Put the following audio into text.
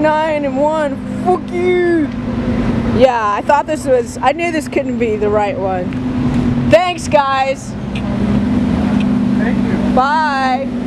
49 and 1. Fuck you. Yeah, I thought this was, I knew this couldn't be the right one. Thanks, guys. Thank you. Bye.